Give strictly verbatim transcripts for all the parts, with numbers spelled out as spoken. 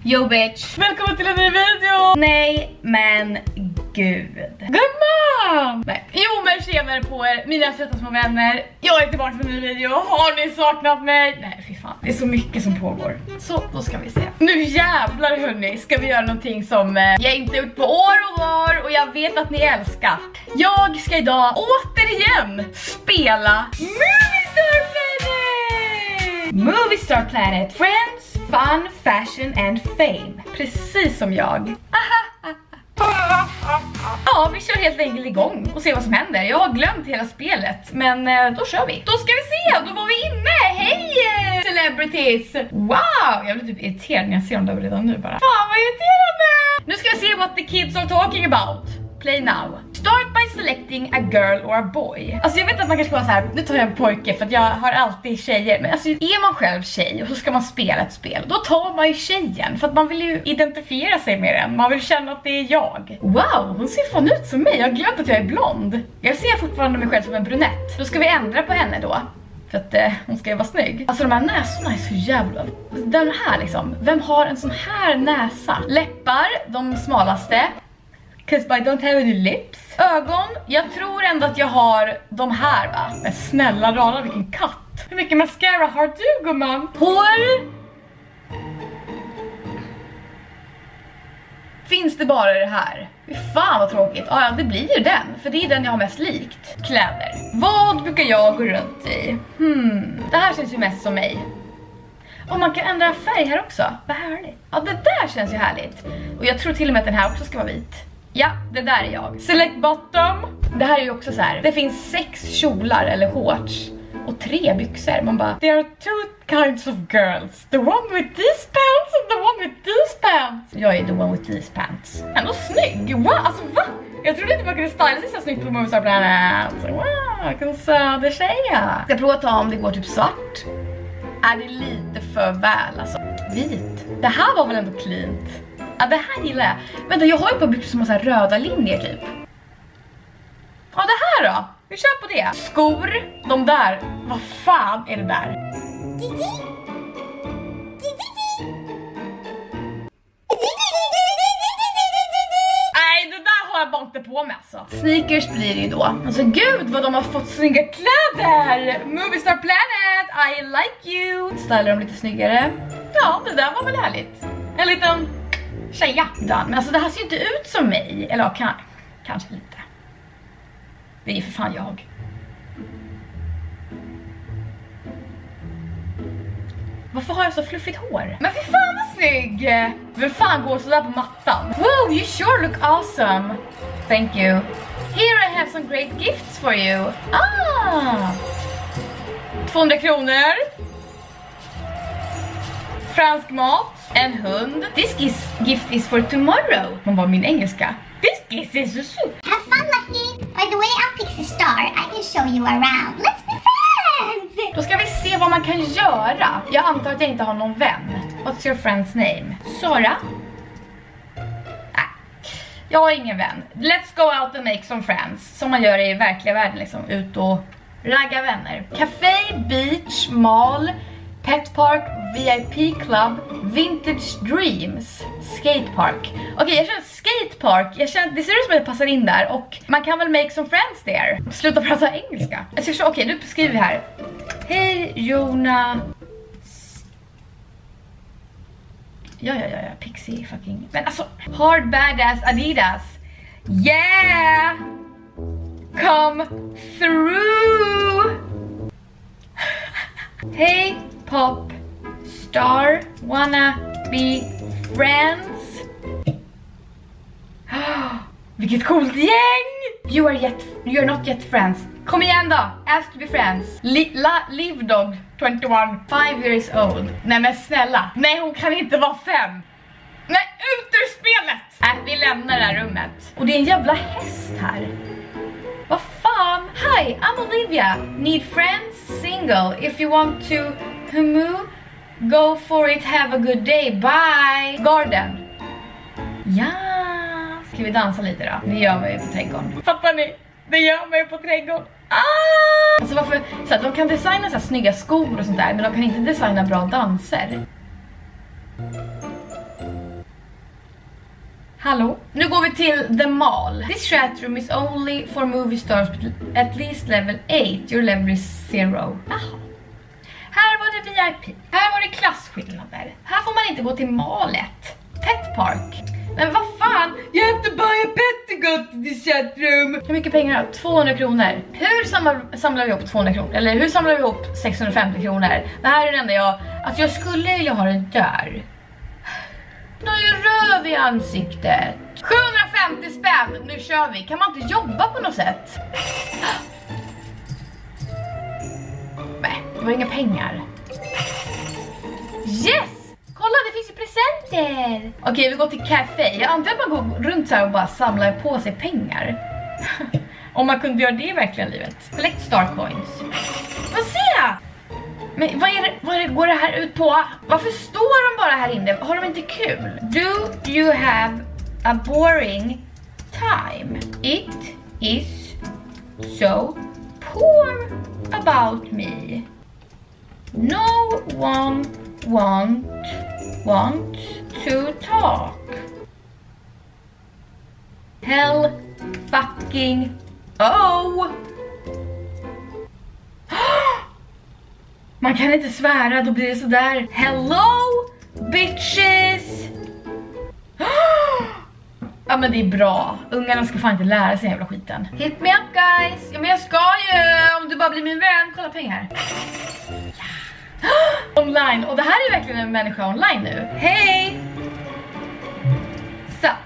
Yo bitch. Välkommen till en ny video. Nej, men gud. Gumman! Nej. Jo men tjenare på er, mina söta små vänner. Jag är tillbaka med en ny video. Har ni saknat mig? Nej fy fan, det är så mycket som pågår. Så, då ska vi se. Nu jävlar hörni, ska vi göra någonting som eh, jag inte gjort på år och år. Och jag vet att ni älskar. Jag ska idag återigen spela Movie Star Planet. Movie Star Planet. Friends, fun, fashion and fame. Precis som jag. Ja, vi kör helt enkelt igång och ser vad som händer. Jag har glömt hela spelet, men eh, då kör vi. Då ska vi se, då var vi inne. Hej celebrities. Wow, jag blir typ irriterad när jag ser dem där redan nu bara. Fan vad irriterande. Nu ska vi se what the kids are talking about. Play now. Start by selecting a girl or a boy. Alltså jag vet att man kanske ska vara så här. Nu tar jag en pojke för att jag har alltid tjejer. Men alltså är man själv tjej och så ska man spela ett spel, då tar man ju tjejen. För att man vill ju identifiera sig med den. Man vill känna att det är jag. Wow, hon ser fan ut som mig. Jag har glömt att jag är blond. Jag ser fortfarande mig själv som en brunett. Då ska vi ändra på henne då. För att eh, hon ska ju vara snygg. Alltså de här näsorna är så jävla... Den här liksom. Vem har en sån här näsa? Läppar, de smalaste. Cause I don't have any lips. Ögon, jag tror ändå att jag har de här va. Men snälla rara, vilken katt. Hur mycket mascara har du gumman? Hår. Finns det bara det här? Fy fan vad tråkigt. Ah, ja, det blir ju den. För det är den jag har mest likt. Kläder. Vad brukar jag gå runt i? Hmm, det här känns ju mest som mig. Och man kan ändra färg här också. Vad härligt. Ja, det där känns ju härligt. Och jag tror till och med att den här också ska vara vit. Ja, det där är jag. Select bottom. Det här är ju också så här. Det finns sex kjolar eller shorts och tre byxor. Man bara, there are two kinds of girls. The one with these pants and the one with these pants. Jag är the one with these pants. Ändå snygg. Wow, alltså va? Jag trodde inte man kunde styla sig så snyggt på Movie Star Planet. Wow, vilken södertjej. Jag ska prova att ta om det går typ svart. Är det lite för väl alltså. Vit. Det här var väl ändå cleant. Ja, det här gillar jag. Vänta, jag har ju på byxor som har så här röda linjer typ. Ja, det här då. Vi kör på det. Skor, de där. Vad fan är det där? Nej, det där har jag bara inte på mig alltså. Sneakers blir det ju då. Alltså gud vad de har fått snygga kläder. Movie Star Planet, I like you. Stylar dem lite snyggare. Ja, det där var väl härligt. En liten... tjeja. Men alltså det här ser inte ut som mig. Eller kan, kanske lite. Det är för fan jag. Varför har jag så fluffigt hår? Men för fan vad snygg. Vem fan går så där på mattan? Wow, you sure look awesome. Thank you. Here I have some great gifts for you. Ah! tvåhundra kronor. Fransk mat. En hund. This is, gift is for tomorrow. Man var min engelska. This gift is so sweet. Have fun, Lucky. By the way, I'll pick the star. I can show you around. Let's be friends. Då ska vi se vad man kan göra. Jag antar att jag inte har någon vän. What's your friend's name? Sara? Nej, jag har ingen vän. Let's go out and make some friends. Som man gör i verkliga världen liksom. Ut och ragga vänner. Café, beach, mall, pet park, V I P club, vintage dreams, skatepark. Okej, okay, jag känner skatepark. Jag känner, det ser ut som att det passar in där. Och man kan väl make some friends there. Sluta prata engelska. Okej, okay, nu skriver vi här. Hej Jona. Ja, ja, ja, ja. Pixie fucking. Men alltså, hard badass Adidas. Yeah! Come through! Hej Pop Star, wanna be friends? Vilket coolt gäng! You are yet, you are not yet friends. Kom igen då, ask to be friends. Li, la, live dog tjugoett, five years old. Nej men snälla, nej hon kan inte vara fem. Nej, ut ur spelet! Äh, vi lämnar det här rummet. Och det är en jävla häst här. Vad fan? Hi, I'm Olivia. Need friends? Single. If you want to humu, go for it. Have a good day. Bye. Garden. Ja. Ska vi dansa lite då? Det gör man ju på trädgården. Fattar ni? Det gör man ju på trädgården. Ah! Alltså varför? Så att de kan designa så här snygga skor och sånt där, men de kan inte designa bra danser. Hallå? Nu går vi till The Mall. This chat room is only for movie stars at least level eight. Your level is zero. Jaha. Här var det V I P. Här var det klasskillnader. Här får man inte gå till malet. Pet Park. Men vad fan? You have to buy a pet to go to this chat room. Hur mycket pengar har tvåhundra kronor. Hur samlar, samlar vi ihop tvåhundra kronor? Eller hur samlar vi ihop sexhundrafemtio kronor? Det här är det enda jag... Att jag skulle vilja ha den där. Nu är jag röv i ansiktet. sjuhundrafemtio spänn. Nu kör vi. Kan man inte jobba på något sätt? Nej, det var inga pengar. Yes! Kolla, det finns ju presenter. Okej, vi går till café. Jag antar att man går runt så här och bara samlar på sig pengar. Om man kunde göra det i verkliga livet. Collect star coins. Vad ser jag? Men vad, är det, vad är det, går det här ut på? Varför står de bara här inne? Har de inte kul? Do you have a boring time? It is so poor about me. No one want, want to talk. Hell fucking oh. Man kan inte svära, då blir det sådär. Hello bitches. Ja men det är bra. Ungarna ska fan inte lära sig jävla skiten. Hit me up guys. Ja men jag ska ju. Om du bara blir min vän. Kolla pengar. Ja. Online. Och det här är verkligen en människa online nu. Hej. Sup.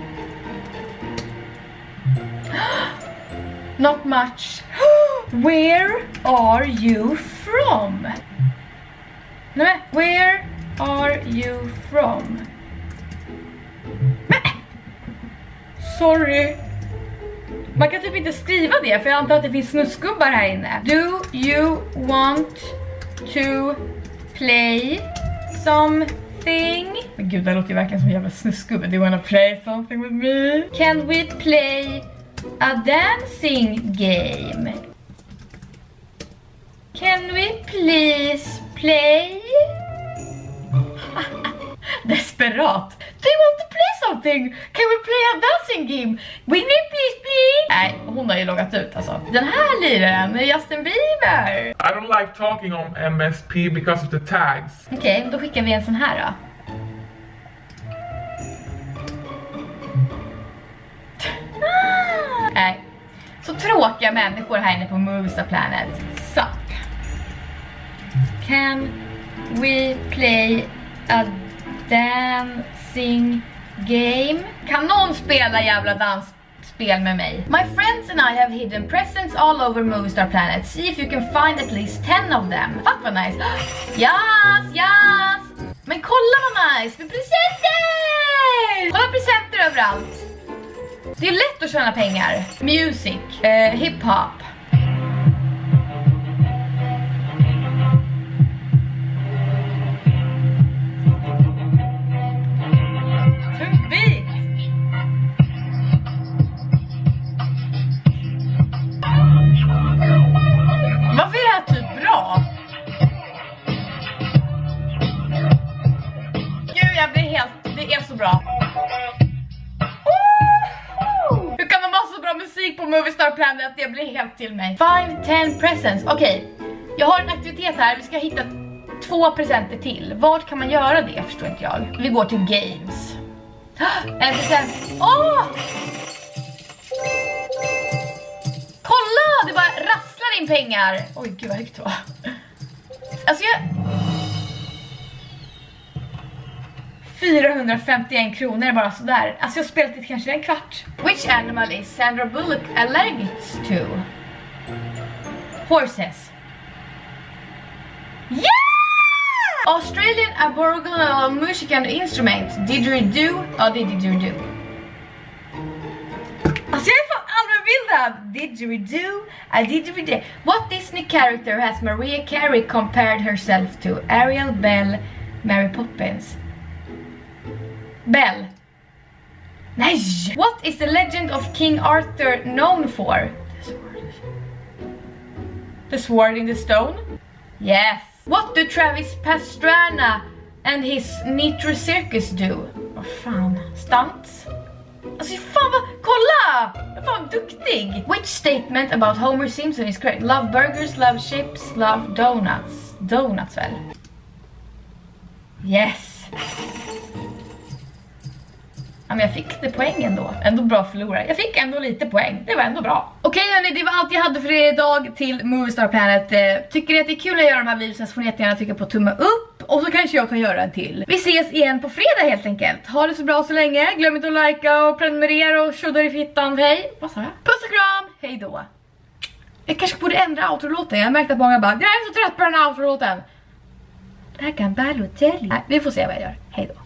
Not much. Where are you from? Nej, where are you from? Men, sorry. Man kan typ inte skriva det, för jag antar att det finns snuskgubbar här inne. Do you want to play something? Men gud, det låter ju verkligen som en jävla snuskgubbe. Do you wanna play something with me? Can we play a dancing game? Can we please play? Desperat. Do you want to play something? Can we play a dancing game? Will you please please? Nej, hon har ju loggat ut alltså. Den här liraren är Justin Bieber. I don't like talking on M S P because of the tags. Okej, okay, då skickar vi en sån här då. Nej. Så tråkiga människor här inne på Movie Star Planet. Sup. Can we play a dancing game? Kan någon spela jävla dansspel med mig? My friends and I have hidden presents all over Movie Star Planet. See if you can find at least ten of them. Fuck vad nice. Yes, yes. Men kolla vad nice. Med presenter! Kolla presenter överallt. Det är lätt att tjäna pengar. Music, eh, hip-hop. Tung bit. Varför är det här typ bra? Gud, jag blir helt... Det är så bra. Hur kan man vara så bra musik på Movie Star Planet att det blir helt till mig? five ten presents. Okej, okay. Jag har en aktivitet här. Vi ska hitta två presenter till. Vart kan man göra det? Förstår inte jag. Vi går till games. En present. Åh! Oh! Kolla! Det bara rasslar in pengar. Oj, gud vad högt det var. Alltså jag... fyrahundrafemtioen kronor bara sådär. Alltså jag har spelat det kanske en kvart. Which animal is Sandra Bullock allergic to? Horses. Yeah! Australian Aboriginal music and instrument. Didgeridoo. Ja, det är didgeridoo. Alltså jag är fan allmänbildad. Didgeridoo. A didgeridoo. What Disney character has Mariah Carey compared herself to? Ariel, Belle, Mary Poppins. Bell. Nej! What is the legend of King Arthur known for? The sword in the stone? Yes. What do Travis Pastrana and his Nitro Circus do? Vad fan? Stunts? Alltså fan vad, kolla! Jag är fan duktig! Which statement about Homer Simpson is correct? Love burgers, love chips, love donuts. Donuts väl? Yes! Ja, men jag fick det poängen då. Ändå bra förlorare. Jag fick ändå lite poäng. Det var ändå bra. Okej hörni, det var allt jag hade för er idag till Movistar Planet. Tycker ni att det är kul att göra de här videorna så får ni gärna trycka på tumme upp. Och så kanske jag kan göra en till. Vi ses igen på fredag helt enkelt. Ha det så bra så länge. Glöm inte att likea och prenumerera och tjoddar i fittan. Hej. Vad sa jag? Puss och kram. Hej då. Jag kanske borde ändra outro-låten. Jag har märkt att många bara, jag är så trött på den här outro-låten. Det här kan Balotelli. Nej, vi får se vad jag gör. Hej då.